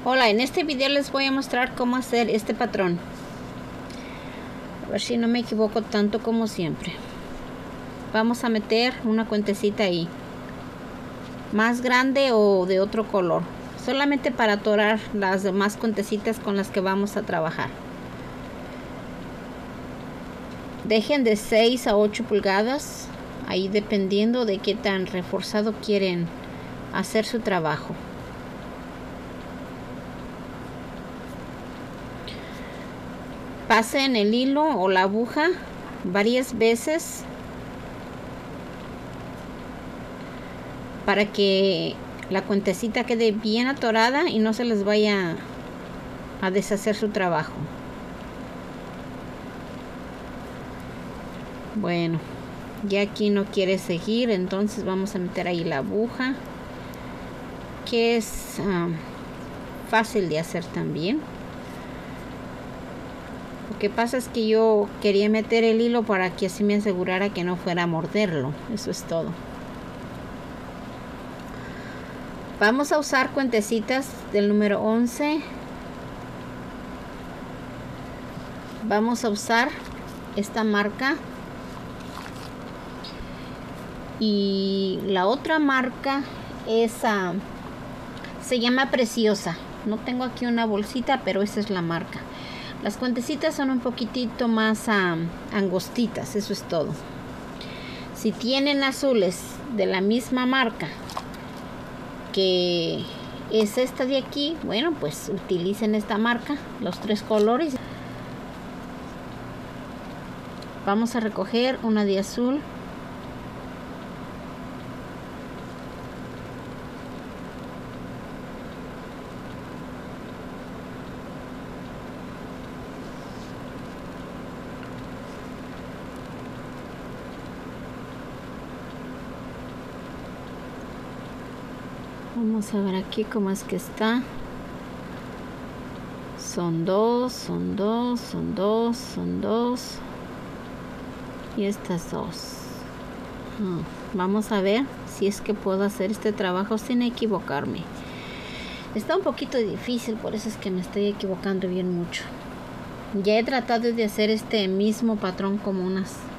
Hola, en este video les voy a mostrar cómo hacer este patrón. A ver si no me equivoco tanto como siempre. Vamos a meter una cuentecita ahí, más grande o de otro color, solamente para atorar las demás cuentecitas con las que vamos a trabajar. Dejen de 6 a 8 pulgadas, ahí dependiendo de qué tan reforzado quieren hacer su trabajo. Pasen el hilo o la aguja varias veces para que la cuentecita quede bien atorada y no se les vaya a deshacer su trabajo. Bueno, ya aquí no quiere seguir, entonces vamos a meter ahí la aguja, que es fácil de hacer también. Lo que pasa es que yo quería meter el hilo para que así me asegurara que no fuera a morderlo. Eso es todo. Vamos a usar cuentecitas del número 11. Vamos a usar esta marca. Y la otra marca es se llama Preciosa. No tengo aquí una bolsita, pero esa es la marca. Las cuentecitas son un poquitito más angostitas, eso es todo. Si tienen azules de la misma marca que es esta de aquí, bueno, pues utilicen esta marca, los 3 colores. Vamos a recoger una de azul. Vamos a ver aquí cómo es que está. Son 2, son 2, son 2, son 2. Y estas 2. Vamos a ver si es que puedo hacer este trabajo sin equivocarme. Está un poquito difícil, por eso es que me estoy equivocando bien mucho. Ya he tratado de hacer este mismo patrón como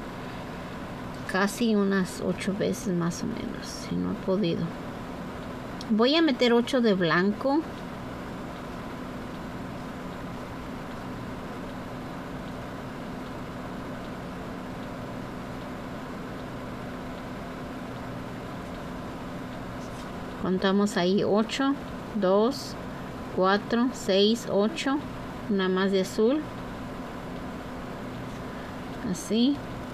casi unas 8 veces más o menos, y no he podido. Voy a meter 8 de blanco. Contamos ahí 8, 2, 4, 6, 8. Una más de azul. Así.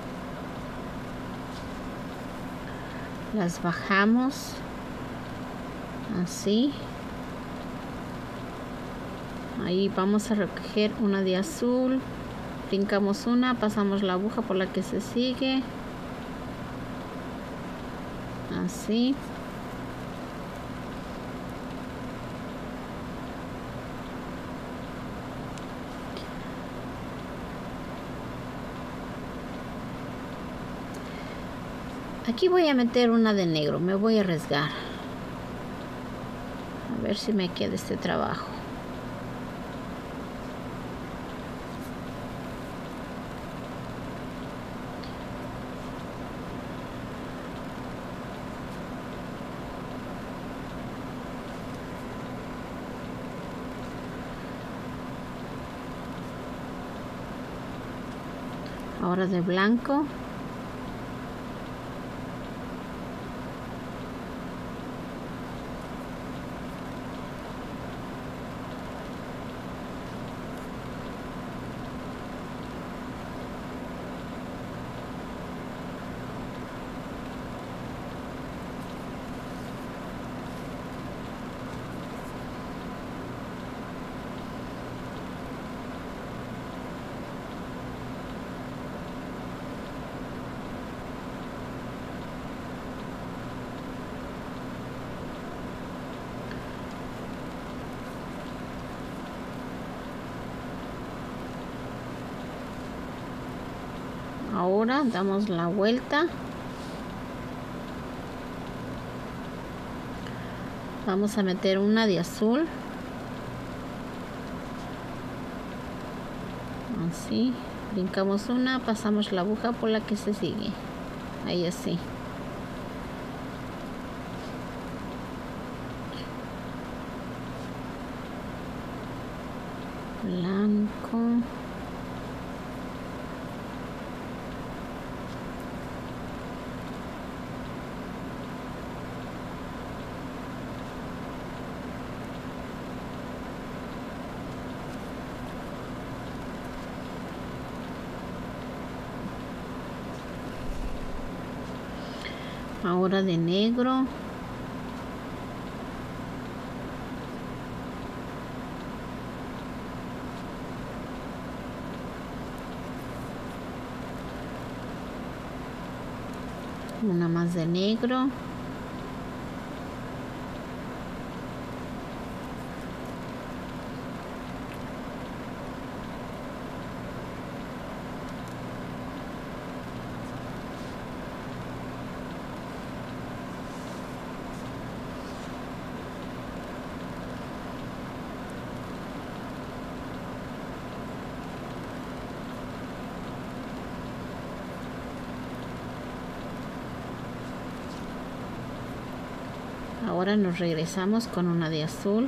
Las bajamos. Así. Ahí vamos a recoger una de azul. Brincamos una, pasamos la aguja por la que se sigue. Así. Aquí voy a meter una de negro, me voy a arriesgar. A ver si me queda este trabajo. Ahora de blanco. Ahora damos la vuelta. Vamos a meter una de azul. así, brincamos una, pasamos la aguja por la que se sigue, ahí así. Blanco. Ahora de negro. Una más de negro. Ahora nos regresamos con una de azul.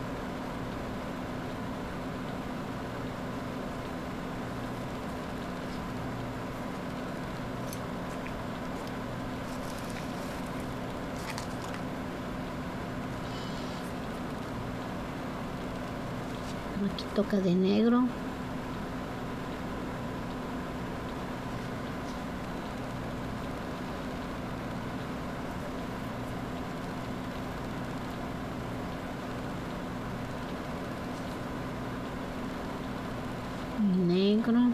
Aquí toca de negro. Negro.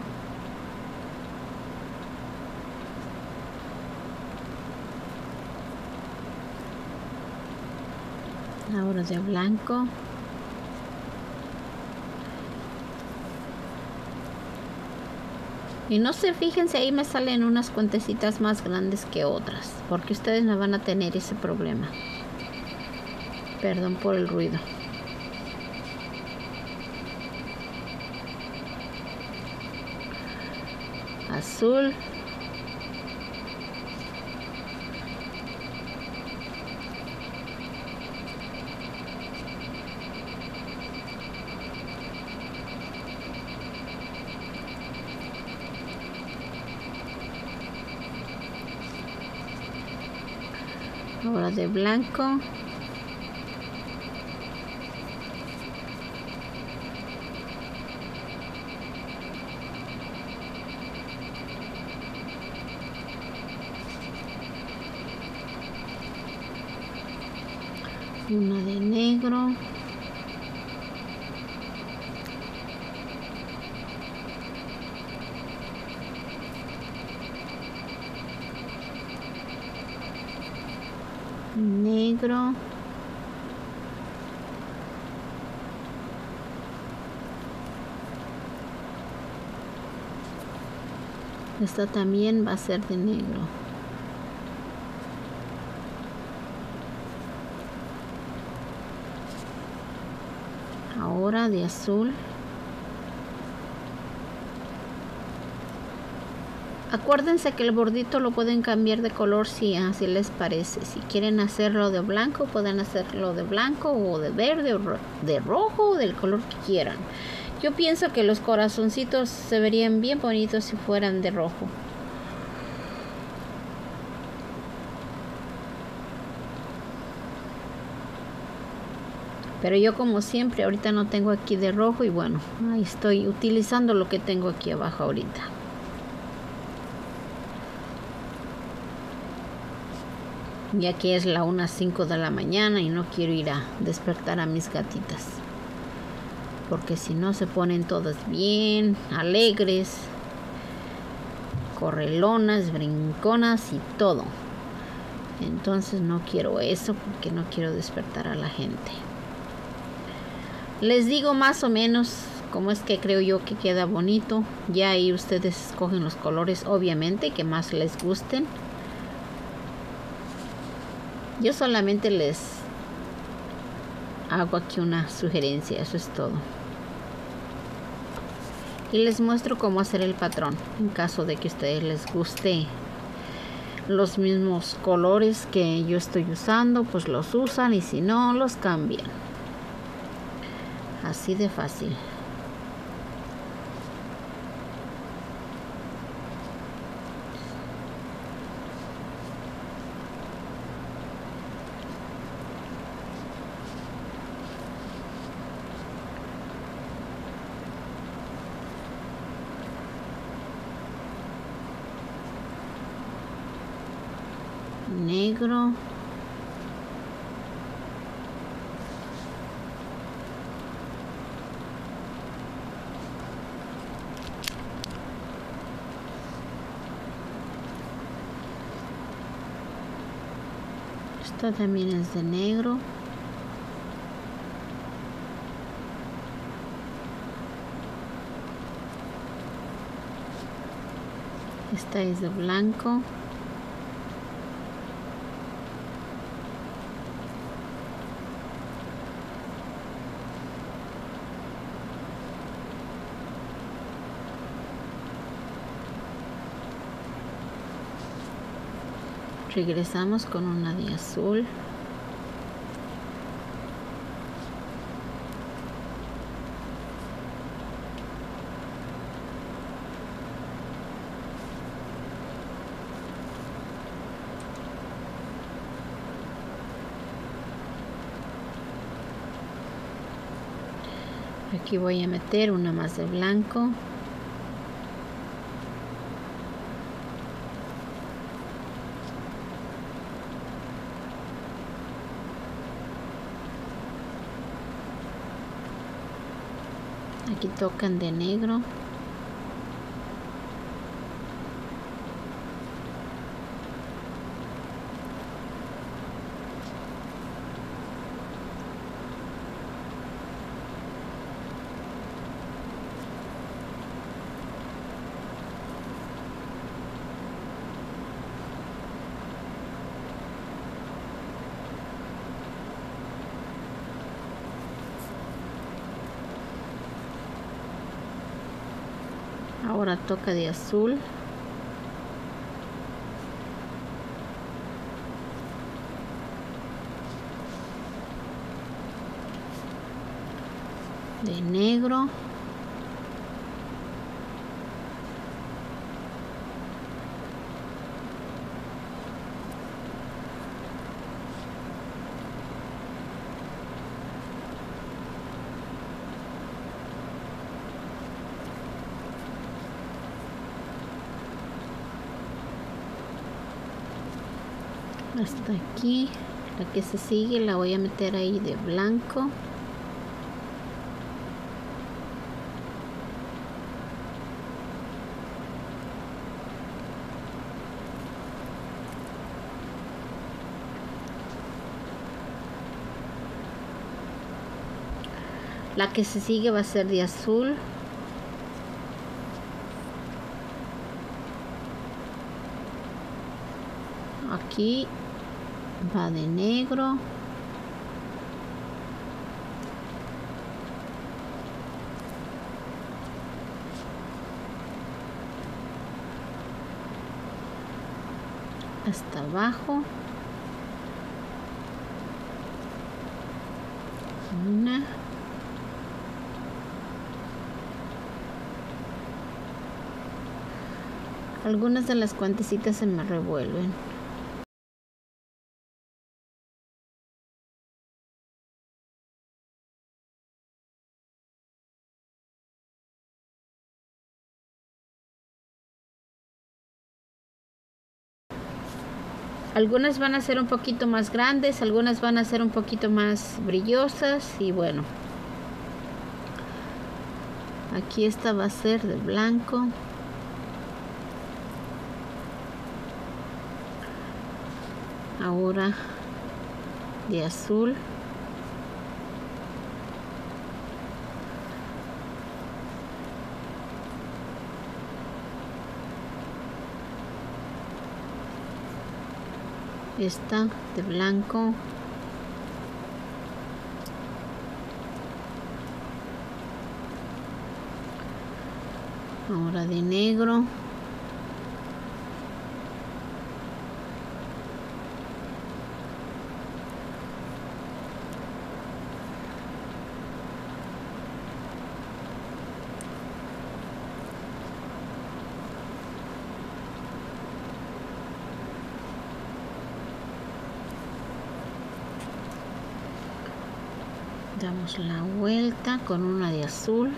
Ahora de blanco. Y no se fijen si ahí me salen unas cuentecitas más grandes que otras, porque ustedes no van a tener ese problema. Perdón por el ruido. Azul. Ahora de blanco. Una de negro. Negro. Esta también va a ser de negro. Ahora de azul. Acuérdense que el bordito lo pueden cambiar de color si así les parece. Si quieren hacerlo de blanco, pueden hacerlo de blanco o de verde o de rojo o del color que quieran. Yo pienso que los corazoncitos se verían bien bonitos si fueran de rojo. Pero yo, como siempre, ahorita no tengo aquí de rojo y bueno, ahí estoy utilizando lo que tengo aquí abajo ahorita. Ya que es la 1:05 de la mañana y no quiero ir a despertar a mis gatitas, porque si no se ponen todas bien alegres, correlonas, brinconas y todo. Entonces no quiero eso, porque no quiero despertar a la gente. Les digo más o menos cómo es que creo yo que queda bonito. Ya ahí ustedes escogen los colores, obviamente, que más les gusten. Yo solamente les hago aquí una sugerencia, eso es todo. y les muestro cómo hacer el patrón en caso de que a ustedes les guste los mismos colores que yo estoy usando, pues los usan, y si no, los cambian. Así de fácil. Negro. Esta también es de negro. Esta es de blanco. Regresamos con una de azul. Aquí voy a meter una más de blanco. Aquí tocan de negro. Ahora toca de azul. De negro. Hasta aquí. La que se sigue la voy a meter ahí de blanco. La que se sigue va a ser de azul. Aquí va de negro. Hasta abajo. Una. Algunas de las cuantecitas se me revuelven. Algunas van a ser un poquito más grandes, algunas van a ser un poquito más brillosas, y bueno. Aquí esta va a ser de blanco. Ahora de azul. Esta de blanco. Ahora de negro. Damos la vuelta con una de azul.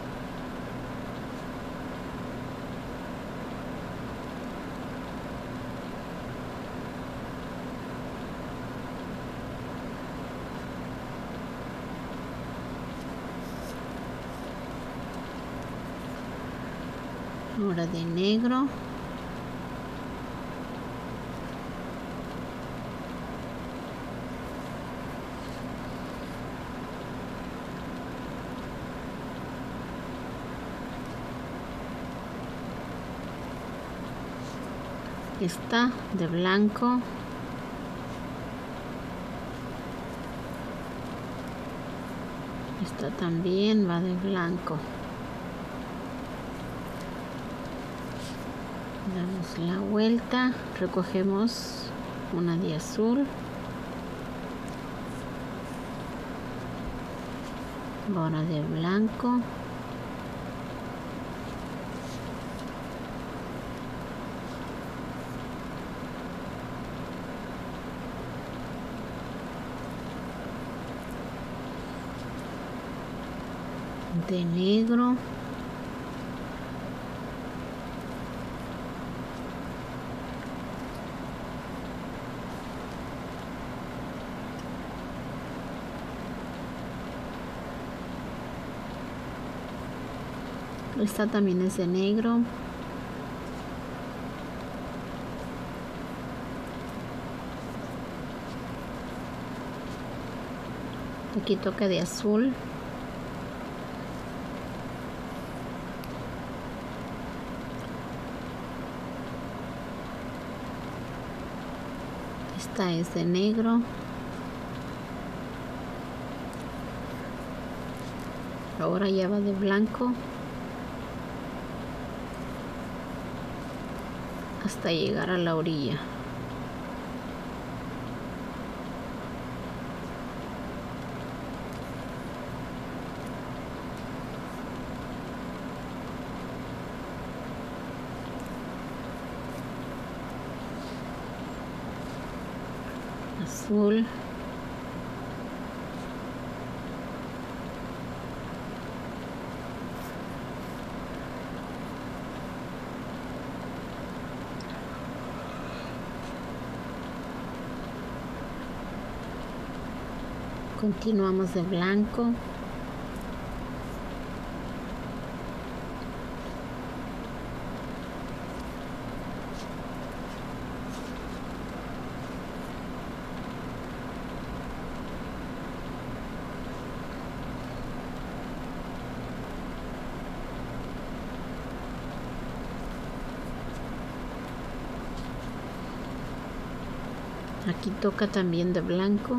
Ahora de negro. Esta de blanco. Esta también va de blanco. Damos la vuelta, recogemos una de azul. Ahora de blanco. De negro. Esta también es de negro. Aquí toca de azul. Esta es de negro. Ahora ya va de blanco. Hasta llegar a la orilla. Azul. Continuamos de blanco. Aquí toca también de blanco.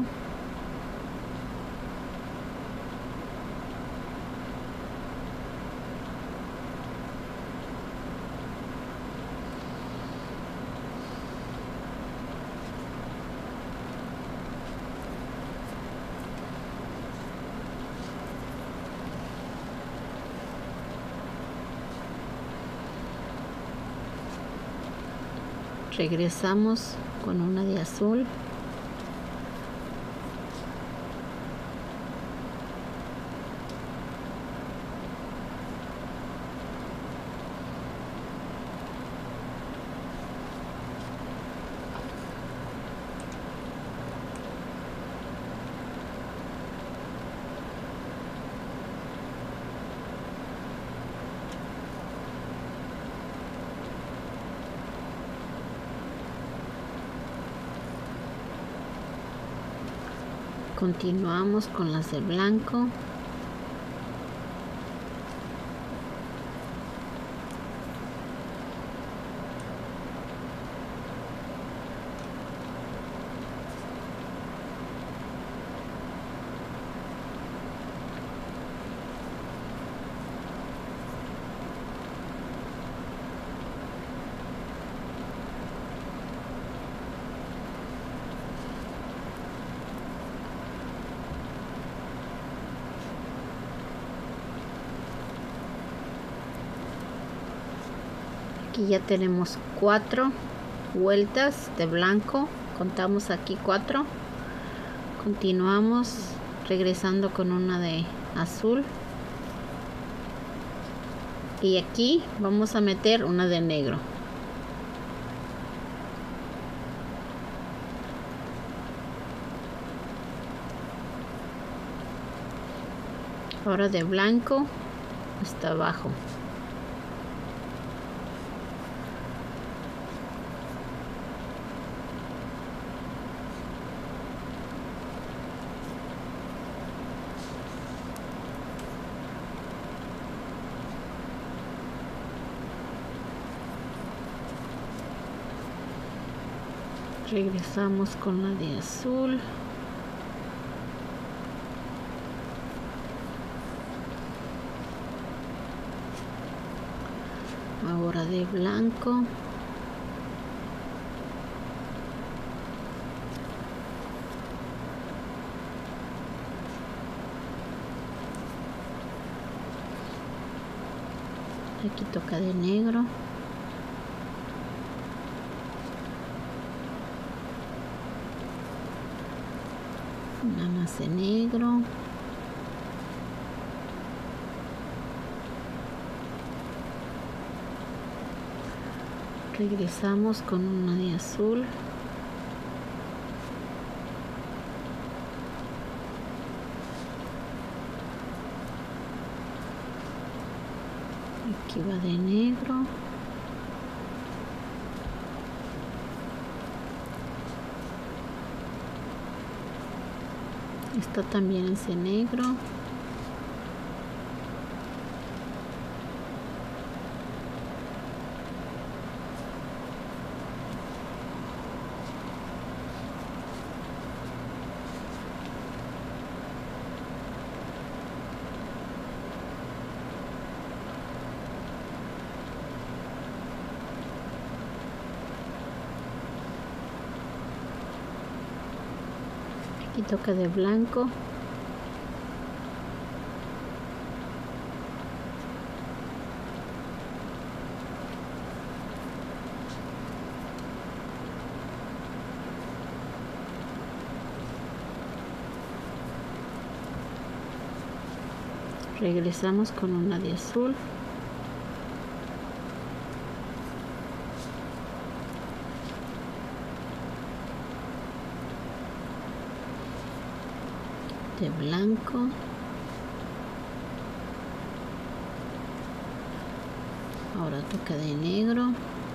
Regresamos con una de azul. Continuamos con las de blanco. Aquí ya tenemos 4 vueltas de blanco. Contamos aquí 4. Continuamos regresando con una de azul. Y aquí vamos a meter una de negro. Ahora de blanco hasta abajo. Regresamos con la de azul. Ahora de blanco. Aquí toca de negro. Una más de negro. Regresamos con una de azul. Aquí va de negro. Esta también es de negro. Aquí toca de blanco. Regresamos con una de azul. De blanco. Ahora toca de negro.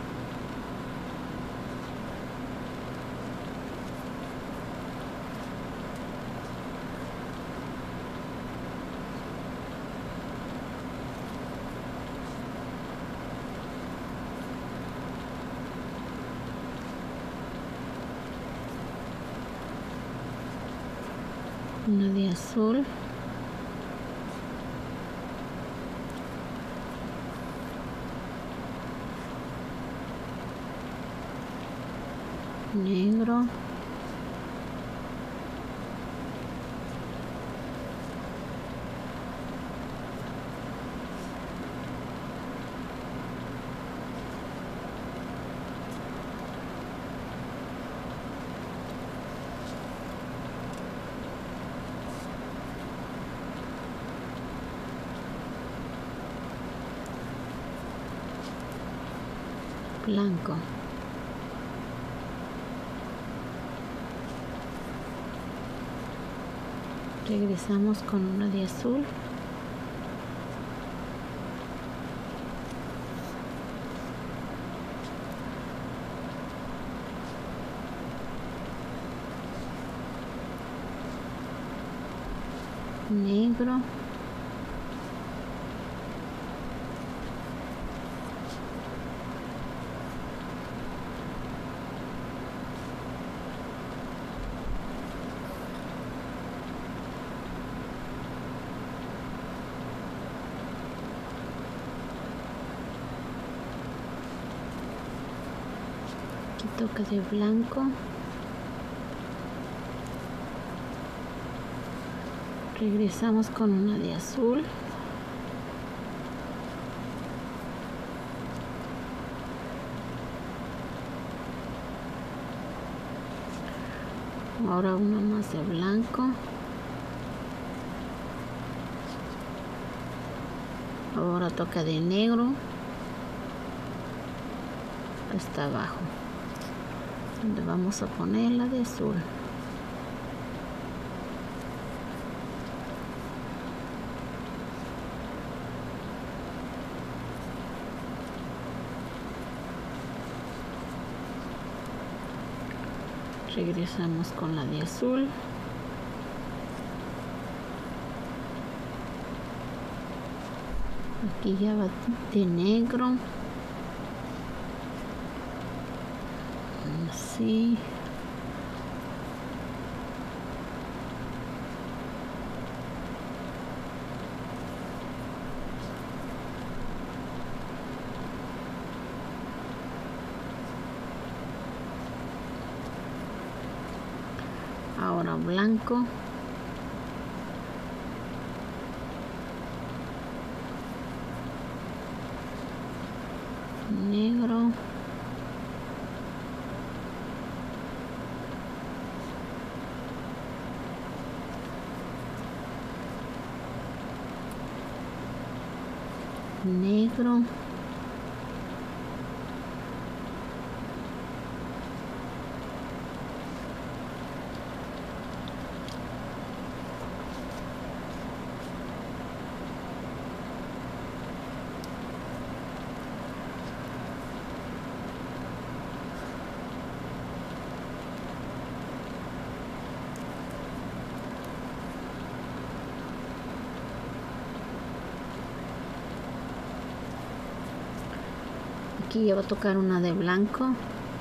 Una de azul. Negro. Blanco. Regresamos con una de azul. Negro. Aquí toca de blanco. Regresamos con una de azul. Ahora una más de blanco. Ahora toca de negro hasta abajo, donde vamos a poner la de azul. Regresamos con la de azul. Aquí ya va de negro. Así. Ahora blanco. Negro. Negro. Aquí ya va a tocar una de blanco.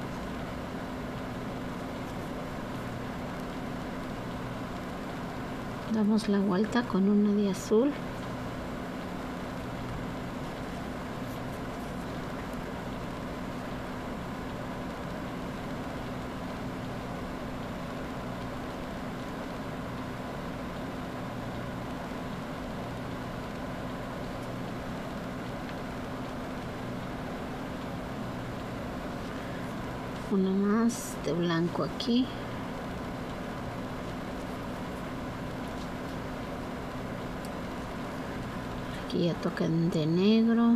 Damos la vuelta con una de azul. Una más de blanco aquí. Aquí ya tocan de negro.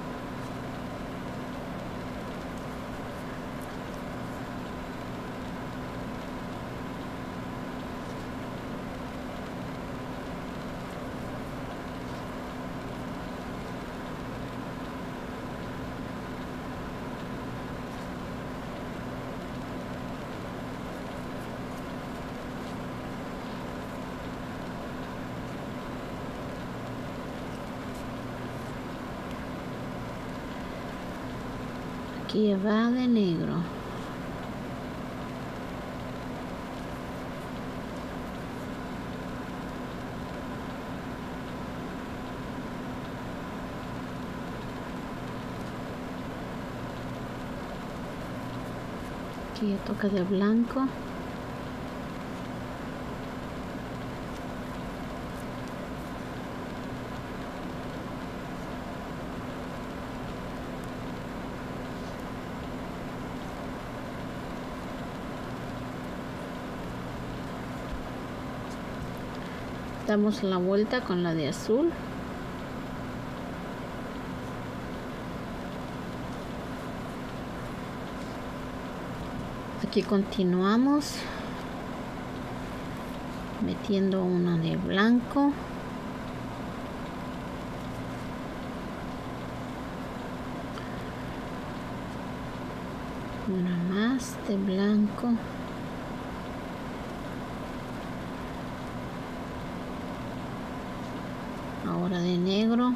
Aquí va de negro. Aquí ya toca de blanco. Damos la vuelta con la de azul. Aquí continuamos metiendo una de blanco. Una más de blanco. Ahora de negro.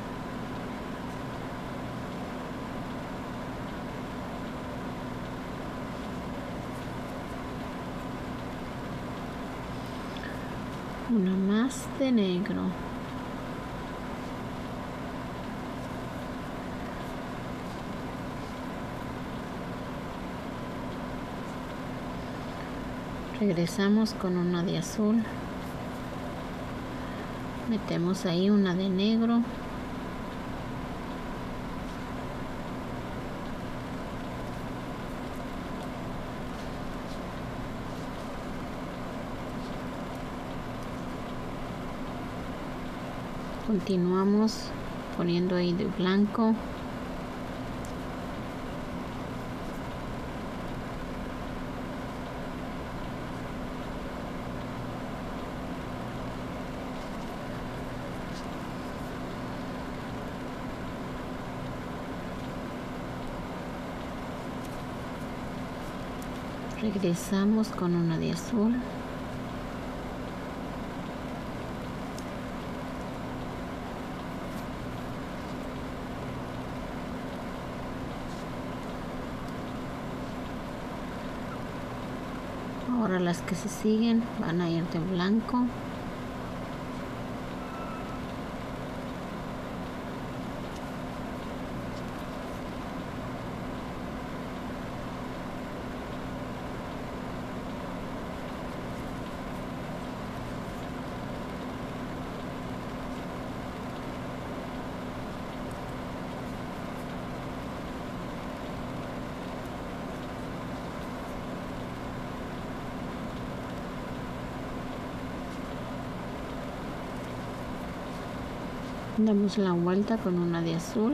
Una más de negro. Regresamos con una de azul. Metemos ahí una de negro. Continuamos poniendo ahí de blanco. Regresamos con una de azul. Ahora las que se siguen van a ir de blanco. Damos la vuelta con una de azul.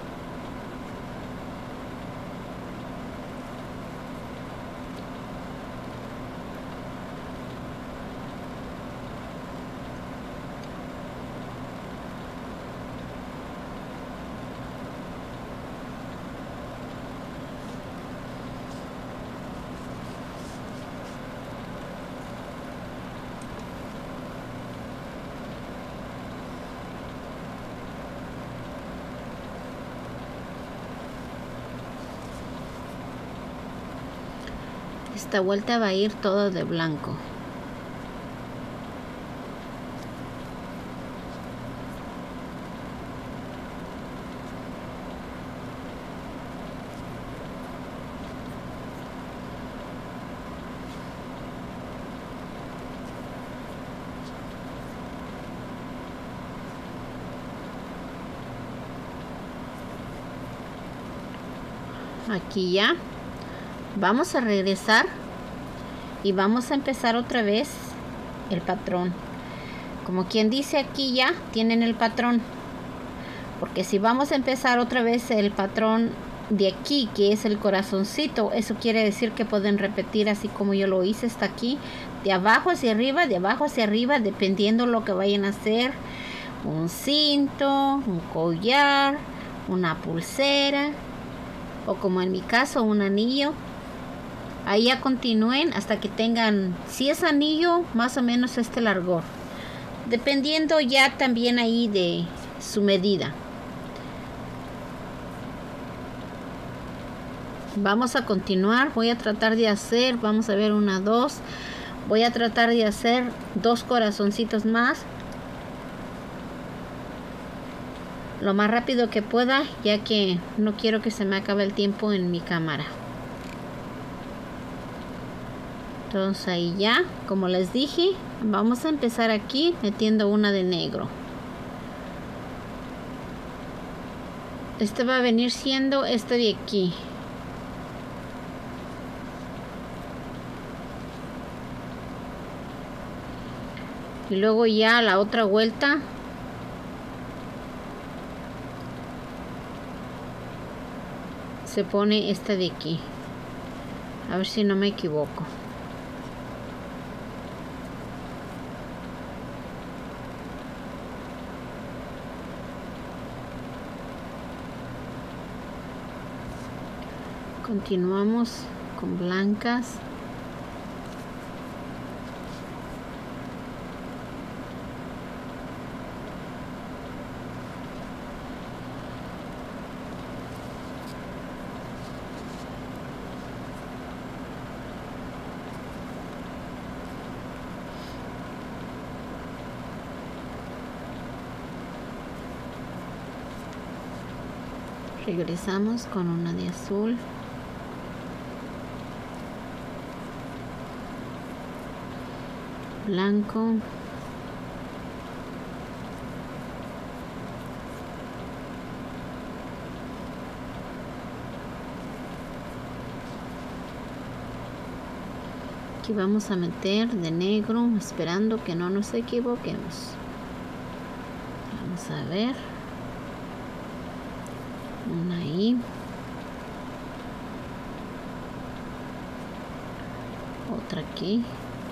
Esta vuelta va a ir todo de blanco. Aquí ya. Vamos a regresar y vamos a empezar otra vez el patrón. Como quien dice, aquí ya tienen el patrón, porque si vamos a empezar otra vez el patrón de aquí, que es el corazoncito, eso quiere decir que pueden repetir así como yo lo hice hasta aquí, de abajo hacia arriba, de abajo hacia arriba, dependiendo lo que vayan a hacer. Un cinto, un collar, una pulsera, o como en mi caso, un anillo. Ahí ya continúen hasta que tengan, si es anillo, más o menos este largor, dependiendo ya también ahí de su medida. Vamos a continuar. Voy a tratar de hacer, vamos a ver, 1, 2. Voy a tratar de hacer 2 corazoncitos más, lo más rápido que pueda, ya que no quiero que se me acabe el tiempo en mi cámara. Entonces ahí ya, como les dije, vamos a empezar aquí metiendo una de negro. Este va a venir siendo este de aquí. Y luego ya la otra vuelta se pone esta de aquí. A ver si no me equivoco. Continuamos con blancas. Regresamos con una de azul. Blanco. Aquí vamos a meter de negro, esperando que no nos equivoquemos. Vamos a ver. Una ahí. Otra aquí.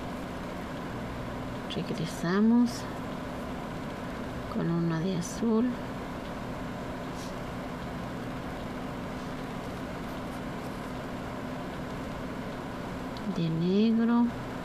Regresamos con una de azul. De negro.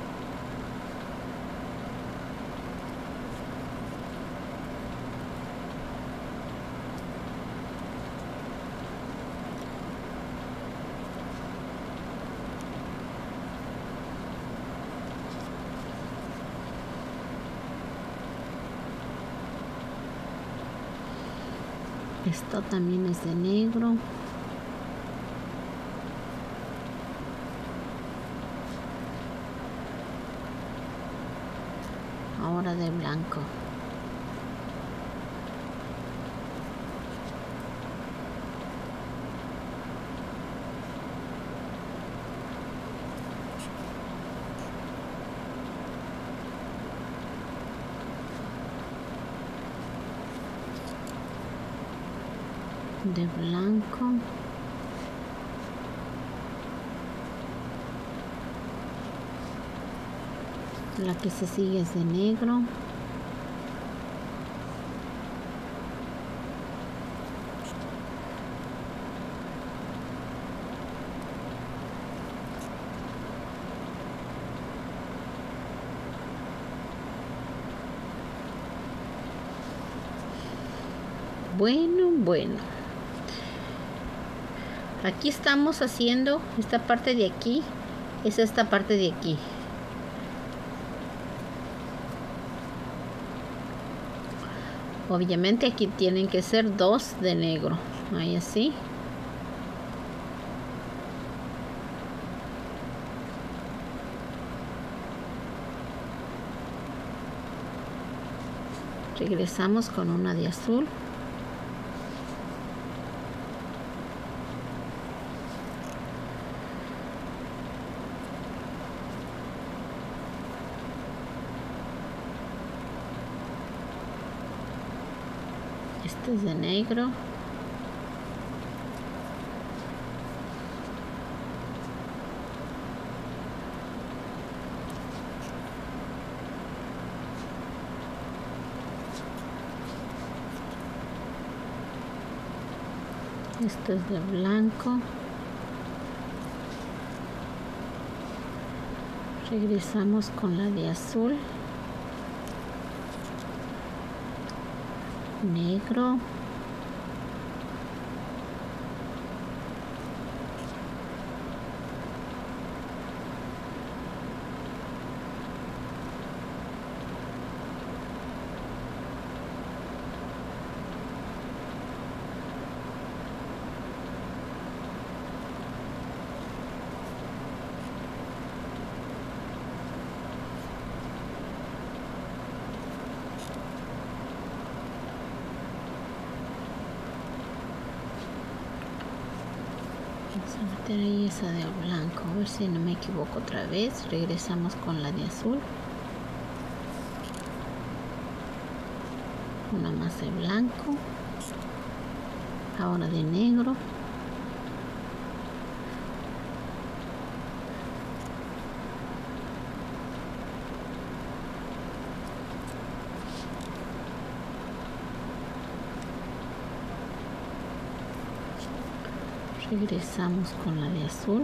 Esto también es de negro. Ahora de blanco. De blanco. La que se sigue es de negro. Bueno. Aquí estamos haciendo esta parte de aquí. Es esta parte de aquí. Obviamente aquí tienen que ser 2 de negro. Ahí así. Regresamos con una de azul. Este es de negro. Esto es de blanco. Regresamos con la de azul. Negro. Vamos a meter ahí esa de blanco, a ver si no me equivoco otra vez. Regresamos con la de azul. Una más de blanco. Ahora de negro. Regresamos con la de azul.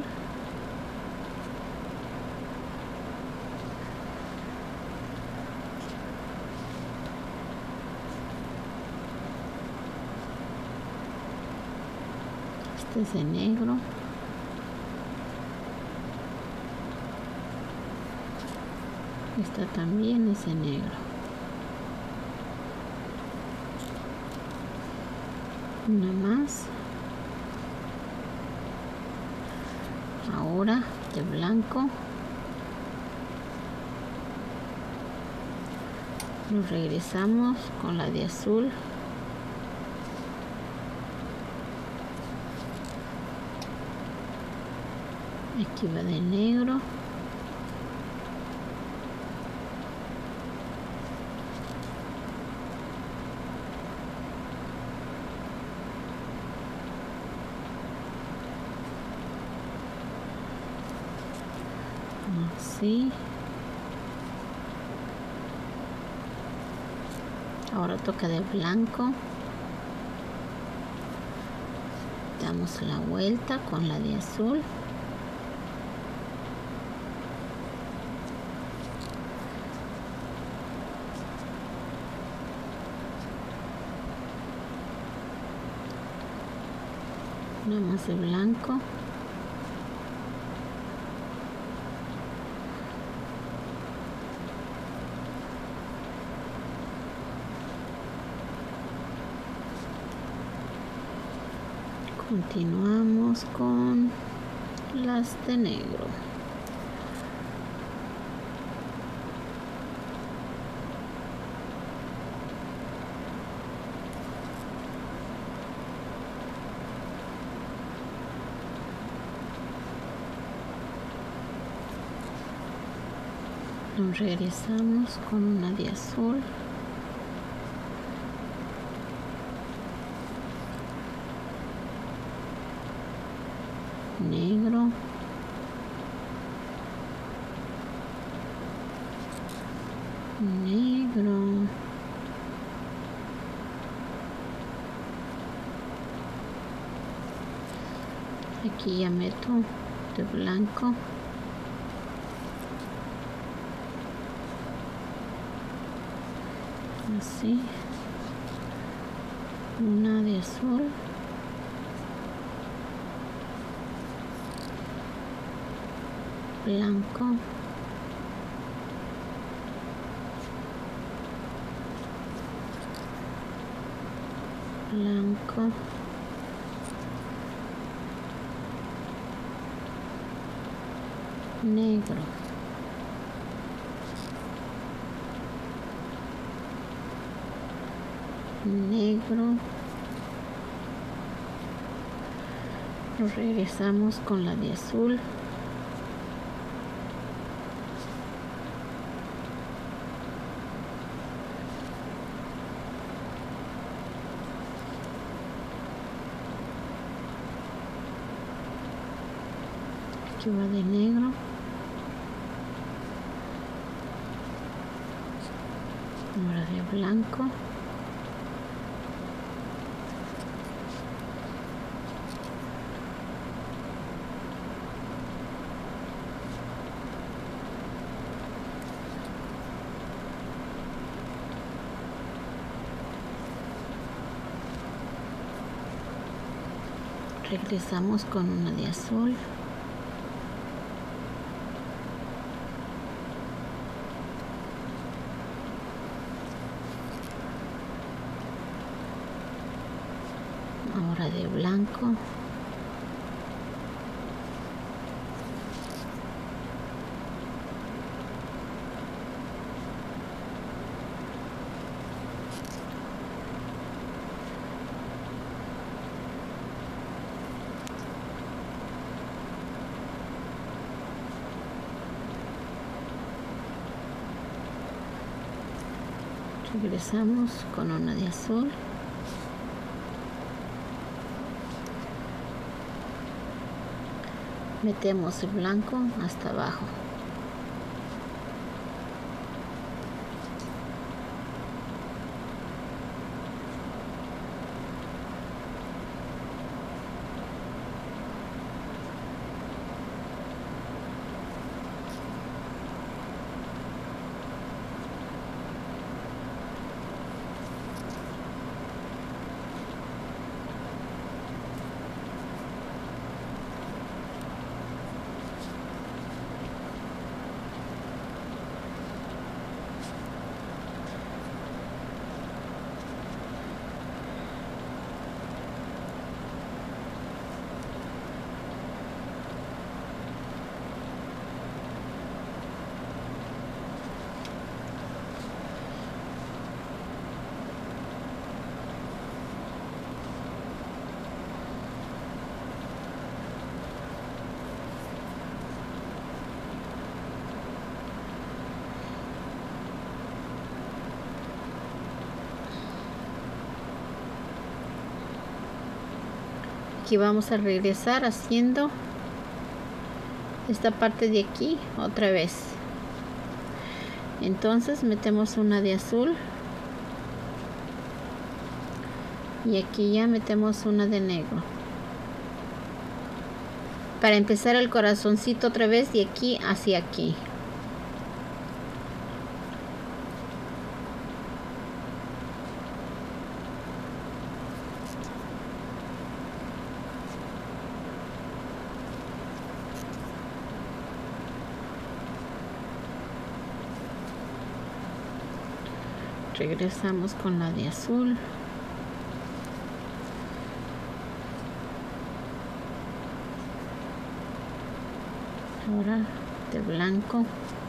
Este es de negro. Esta también es de negro. Una más. Ahora de blanco. Nos regresamos con la de azul. Aquí va de negro. así. Ahora toca de blanco. Damos la vuelta con la de azul. Una más de blanco. Continuamos con las de negro. Nos regresamos con una de azul. Negro. Negro. Aquí ya meto de blanco. Así. Una de azul. Blanco. Blanco. Negro. Negro. Nos regresamos con la de azul. Aquí va de negro. Ahora de blanco. Regresamos con una de azul. Ahora de blanco. Regresamos con una de azul. Metemos el blanco hasta abajo. Aquí vamos a regresar haciendo esta parte de aquí otra vez. Entonces metemos una de azul y aquí ya metemos una de negro para empezar el corazoncito otra vez de aquí hacia aquí. Regresamos con la de azul. Ahora de blanco,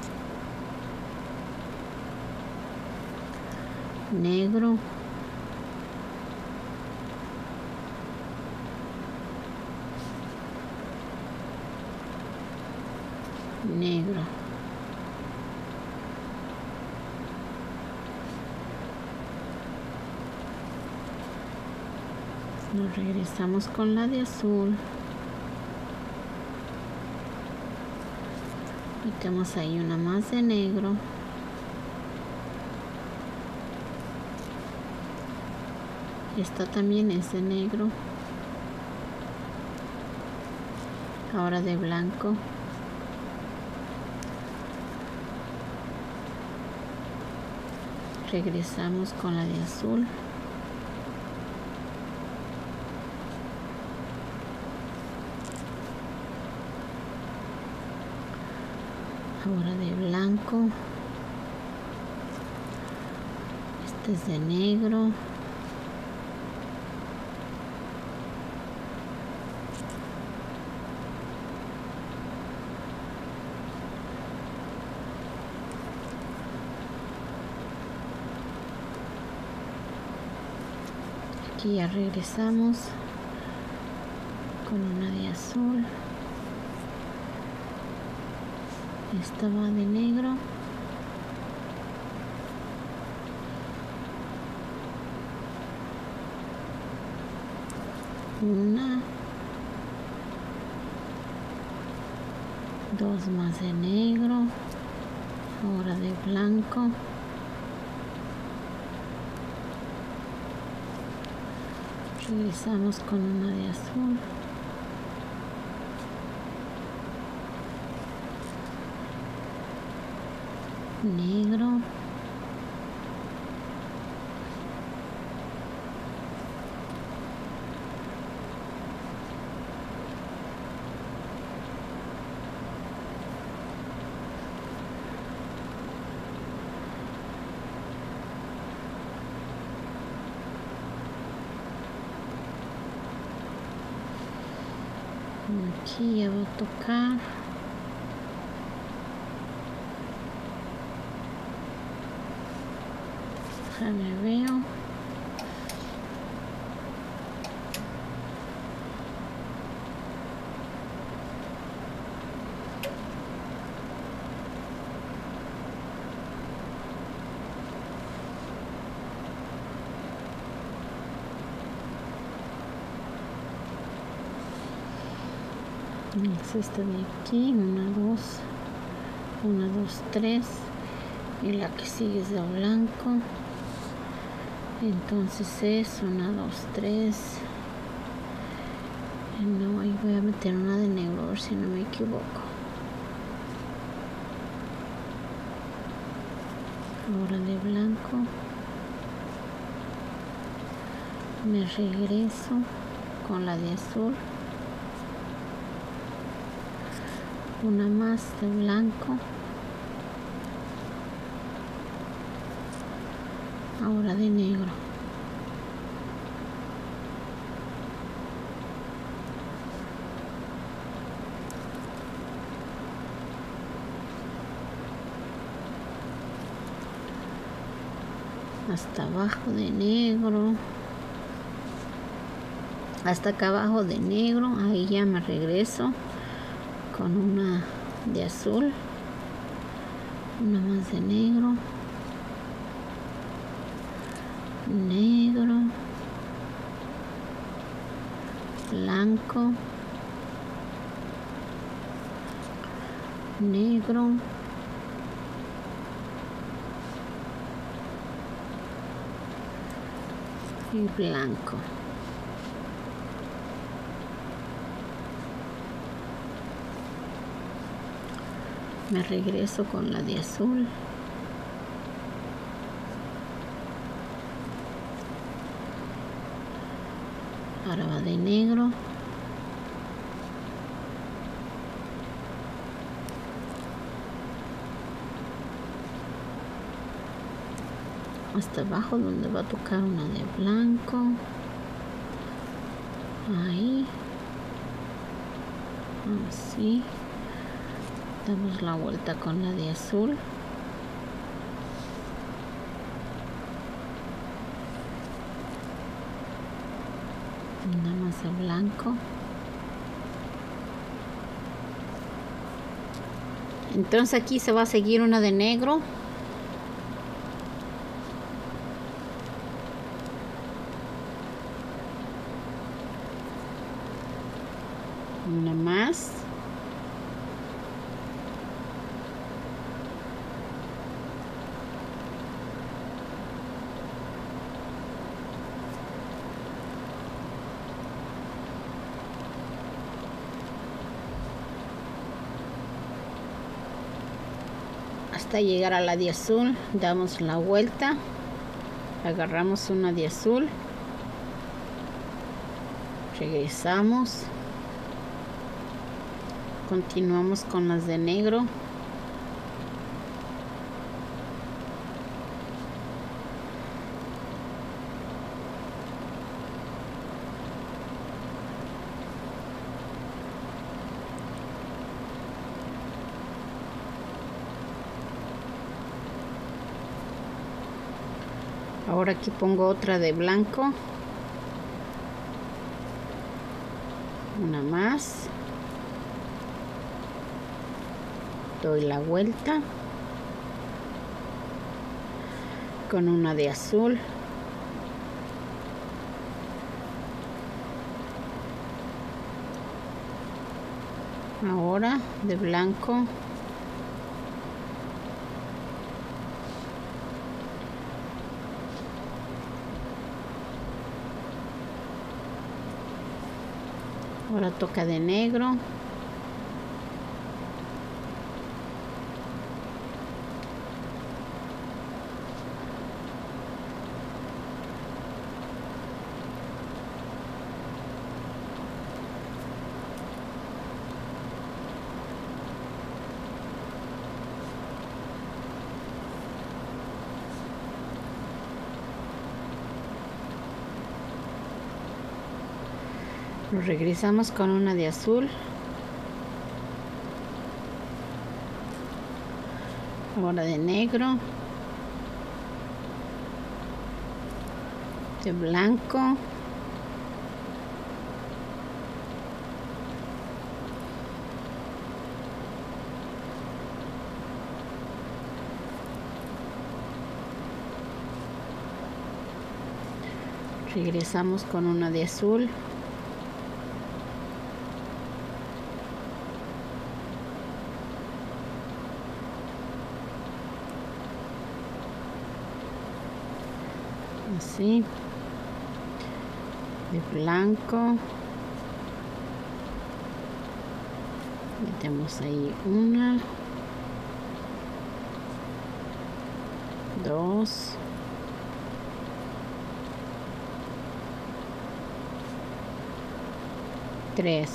negro, negro, nos regresamos con la de azul, metemos ahí una más de negro, esta también es de negro, ahora de blanco, regresamos con la de azul, ahora de blanco, este es de negro, aquí ya regresamos con una de azul, esta va de negro, una, dos más de negro, ahora de blanco, regresamos con una de azul, negro, aquí ya va a tocar, déjame veo, es esta de aquí, una, dos, tres, y la que sigue es de blanco, entonces es una, dos, tres, no, ahí voy a meter una de negro a ver si no me equivoco, ahora de blanco, me regreso con la de azul, una más de blanco, ahora de negro, hasta abajo de negro, hasta acá abajo de negro, ahí ya me regreso con una de azul, una más de negro, negro, blanco, negro y blanco. Me regreso con la de azul. Ahora va de negro. Hasta abajo donde va a tocar una de blanco. Ahí. Así. Damos la vuelta con la de azul. Nada más de blanco. Entonces aquí se va a seguir una de negro. Una más. Hasta llegar a la de azul, damos la vuelta, agarramos una de azul, regresamos, continuamos con las de negro, ahora aquí pongo otra de blanco, una más, doy la vuelta con una de azul, ahora de blanco, ahora toca de negro, regresamos con una de azul, ahora de negro, de blanco, regresamos con una de azul, así, de blanco, metemos ahí una, dos, tres,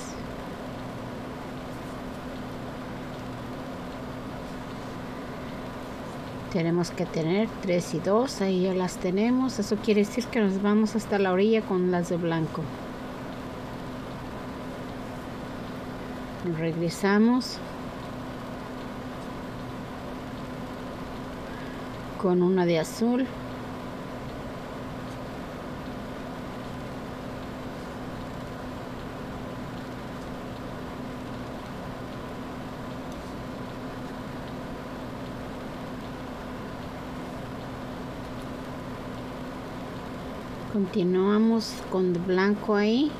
tenemos que tener 3 y 2, ahí ya las tenemos. Eso quiere decir que nos vamos hasta la orilla con las de blanco. Regresamos con una de azul, continuamos con blanco ahí,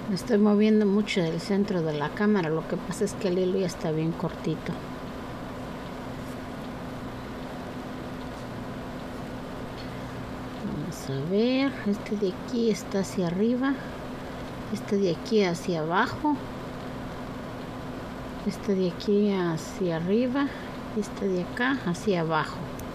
Me estoy moviendo mucho del centro de la cámara, lo que pasa es que el hilo ya está bien cortito. Vamos a ver, este de aquí está hacia arriba, este de aquí hacia abajo, este de aquí hacia arriba y este de acá hacia abajo.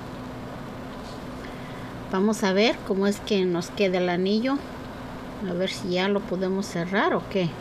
Vamos a ver cómo es que nos queda el anillo. A ver si ya lo podemos cerrar o qué.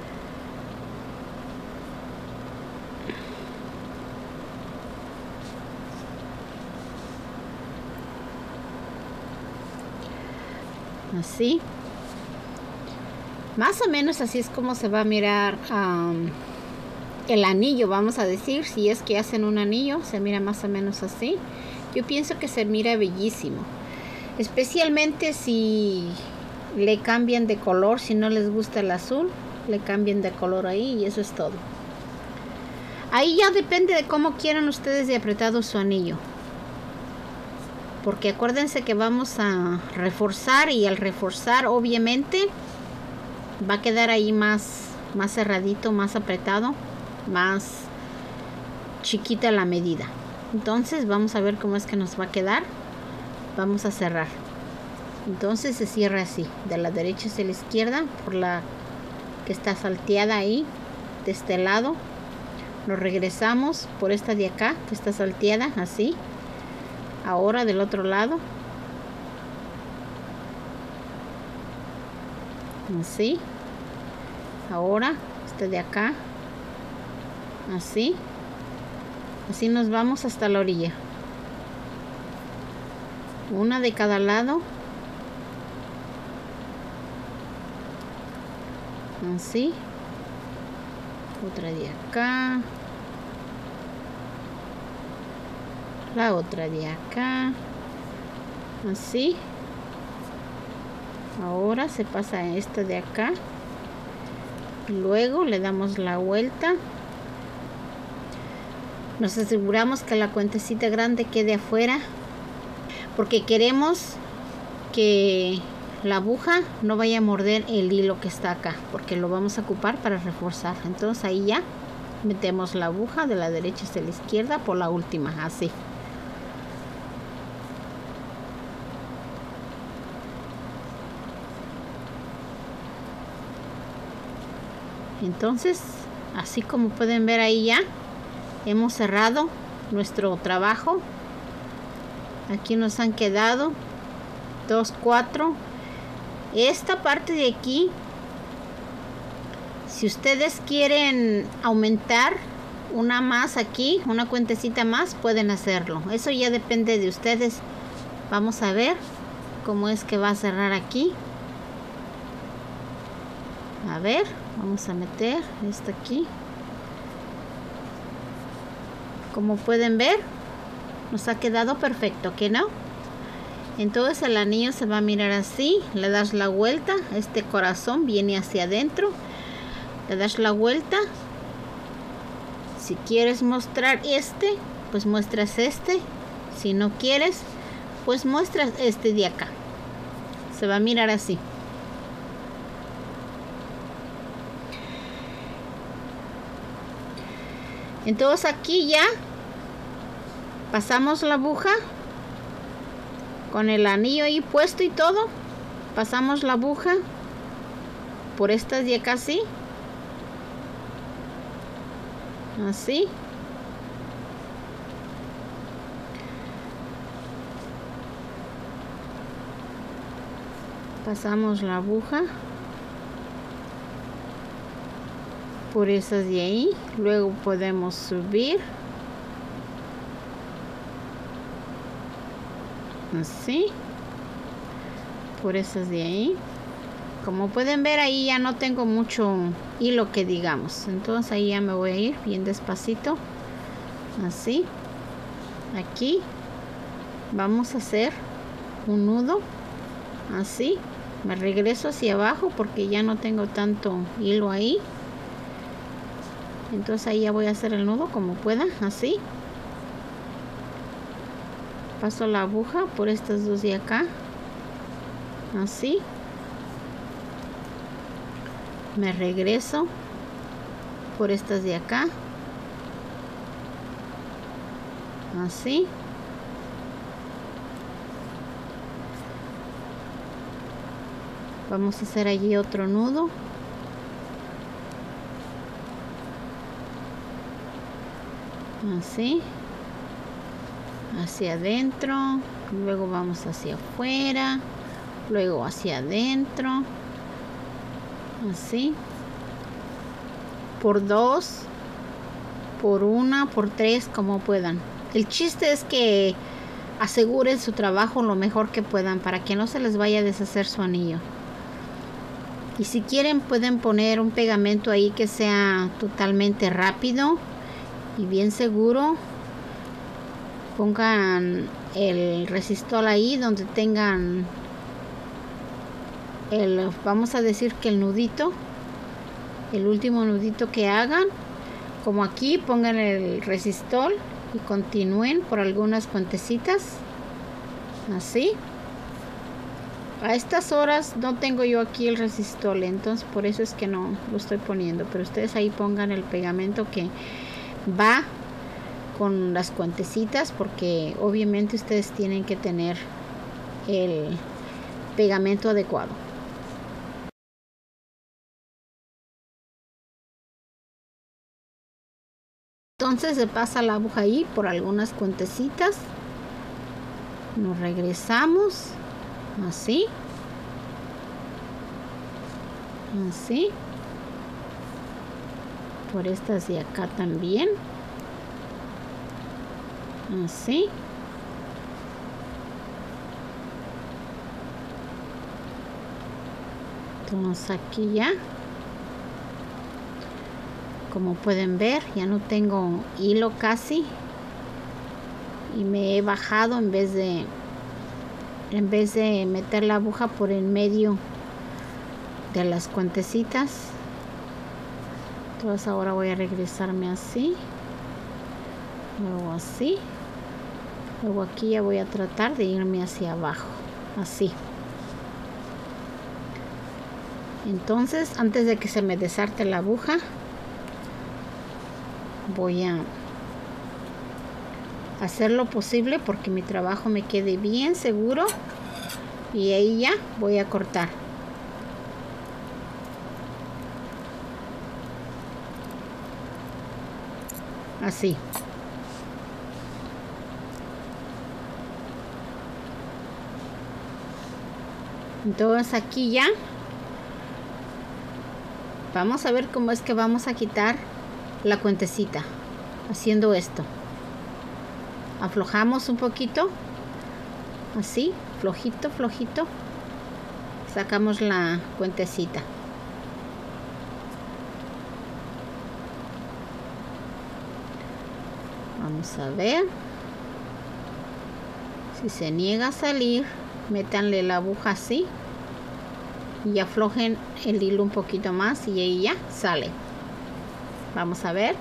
Así. Más o menos así es como se va a mirar el anillo, vamos a decir. Si es que hacen un anillo, se mira más o menos así. Yo pienso que se mira bellísimo. Especialmente si le cambian de color, si no les gusta el azul, le cambian de color ahí y eso es todo. Ahí ya depende de cómo quieran ustedes de apretado su anillo. Porque acuérdense que vamos a reforzar y al reforzar obviamente va a quedar ahí más cerradito, más apretado, más chiquita la medida. Entonces vamos a ver cómo es que nos va a quedar. Vamos a cerrar. Entonces se cierra así, de la derecha hacia la izquierda, por la que está salteada ahí, de este lado. Nos regresamos por esta de acá, que está salteada, así. Ahora del otro lado. Así. Ahora, esta de acá. Así. Así nos vamos hasta la orilla. Una de cada lado. Así. Otra de acá. La otra de acá. Así. Ahora se pasa esta de acá. Luego le damos la vuelta. Nos aseguramos que la cuentecita grande quede afuera. Porque queremos que la aguja no vaya a morder el hilo que está acá, porque lo vamos a ocupar para reforzar. Entonces ahí ya metemos la aguja de la derecha hacia la izquierda por la última, así. Entonces, así como pueden ver ahí ya hemos cerrado nuestro trabajo. Aquí nos han quedado 2, 4. Esta parte de aquí, si ustedes quieren aumentar una más aquí, una cuentecita más, pueden hacerlo. Eso ya depende de ustedes. Vamos a ver cómo es que va a cerrar aquí. A ver, vamos a meter esto aquí. Como pueden ver, nos ha quedado perfecto, ¿que no? Entonces el anillo se va a mirar así. Le das la vuelta, este corazón viene hacia adentro. Le das la vuelta. Si quieres mostrar este, pues muestras este. Si no quieres, pues muestras este de acá. Se va a mirar así. Entonces aquí ya pasamos la aguja con el anillo ahí puesto y todo. Pasamos la aguja por estas de acá así. Así. Pasamos la aguja por esas de ahí. Luego podemos subir. Así. Por esas de ahí. Como pueden ver ahí ya no tengo mucho hilo que digamos. Entonces ahí ya me voy a ir bien despacito. Así. Aquí. Vamos a hacer un nudo. Así. Me regreso hacia abajo porque ya no tengo tanto hilo ahí. Entonces ahí ya voy a hacer el nudo como pueda. Así. Paso la aguja por estas dos de acá. Así. Me regreso por estas de acá, así. Vamos a hacer allí otro nudo. Así. Hacia adentro. Luego vamos hacia afuera. Luego hacia adentro. Así. Por 2. Por 1. Por 3. Como puedan. El chiste es que aseguren su trabajo lo mejor que puedan para que no se les vaya a deshacer su anillo. Y si quieren pueden poner un pegamento ahí que sea totalmente rápido y bien seguro. Pongan el resistol ahí donde tengan el, vamos a decir que el nudito, el último nudito que hagan. Como aquí, pongan el resistol y continúen por algunas puentecitas. Así. A estas horas no tengo yo aquí el resistol, entonces por eso es que no lo estoy poniendo. Pero ustedes ahí pongan el pegamento que va con las cuentecitas, porque obviamente ustedes tienen que tener el pegamento adecuado. Entonces se pasa la aguja ahí por algunas cuentecitas. Nos regresamos. Así. Así. Por estas de acá también. Así. Entonces aquí ya. Como pueden ver, ya no tengo hilo casi. Y me he bajado en vez de meter la aguja por el medio de las cuentecitas. Entonces ahora voy a regresarme así, luego así, luego aquí ya voy a tratar de irme hacia abajo, así. Entonces antes de que se me desarte la aguja, voy a hacer lo posible porque mi trabajo me quede bien seguro, y ahí ya voy a cortar. Así. Entonces aquí ya vamos a ver cómo es que vamos a quitar la cuentecita haciendo esto. Aflojamos un poquito, así, flojito, flojito, sacamos la cuentecita. Vamos a ver. Si se niega a salir, métanle la aguja así y aflojen el hilo un poquito más y ahí ya sale. Vamos a ver.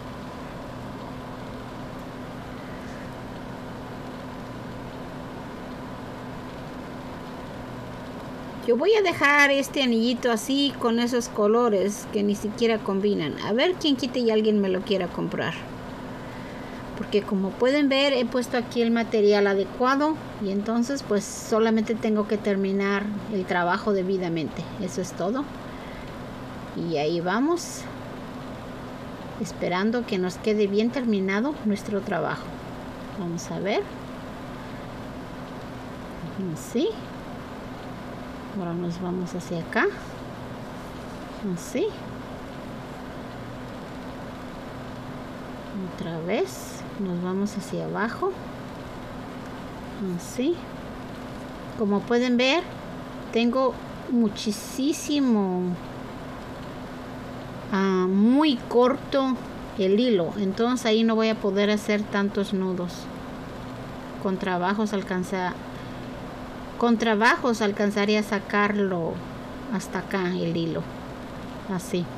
Yo voy a dejar este anillito así con esos colores que ni siquiera combinan. A ver quién quite y alguien me lo quiera comprar. Porque como pueden ver, he puesto aquí el material adecuado y entonces pues solamente tengo que terminar el trabajo debidamente. Eso es todo. Y ahí vamos, esperando que nos quede bien terminado nuestro trabajo. Vamos a ver. Así. Ahora nos vamos hacia acá. Así. Otra vez. Nos vamos hacia abajo. Así. Como pueden ver, tengo muchísimo, muy corto el hilo. Entonces ahí no voy a poder hacer tantos nudos. Con trabajos alcanzaría a sacarlo hasta acá el hilo. Así.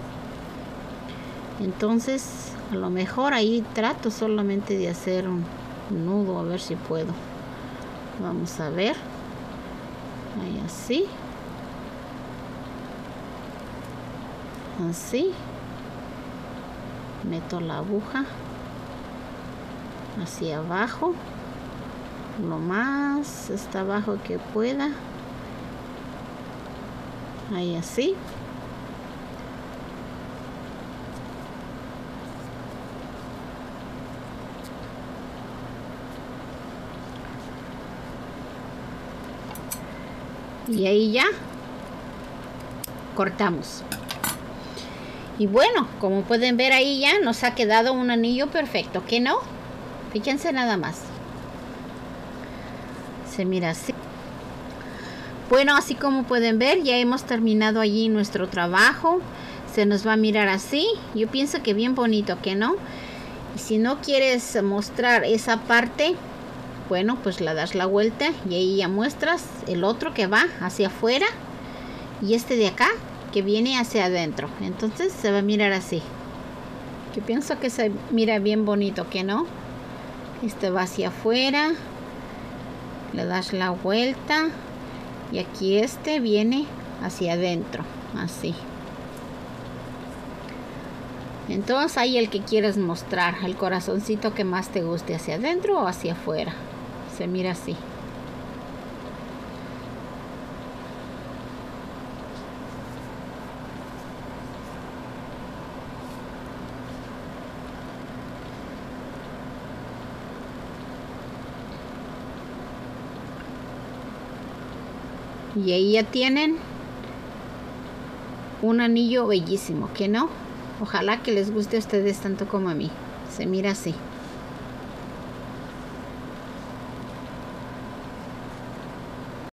Entonces a lo mejor ahí trato solamente de hacer un nudo, a ver si puedo. Vamos a ver. Ahí así. así. Meto la aguja hacia abajo, lo más hasta abajo que pueda. Ahí así. Y ahí ya cortamos. Y bueno, como pueden ver ahí ya nos ha quedado un anillo perfecto, ¿que no? Fíjense nada más. Se mira así. Bueno, así como pueden ver, ya hemos terminado allí nuestro trabajo. Se nos va a mirar así. Yo pienso que bien bonito, ¿que no? Y si no quieres mostrar esa parte, bueno, pues la das la vuelta y ahí ya muestras el otro que va hacia afuera y este de acá que viene hacia adentro. Entonces se va a mirar así. Yo pienso que se mira bien bonito, ¿que no? Este va hacia afuera, le das la vuelta y aquí este viene hacia adentro, así. Entonces ahí el que quieres mostrar, el corazoncito que más te guste, hacia adentro o hacia afuera. Se mira así. Y ahí ya tienen un anillo bellísimo, ¿que no? Ojalá que les guste a ustedes tanto como a mí. Se mira así.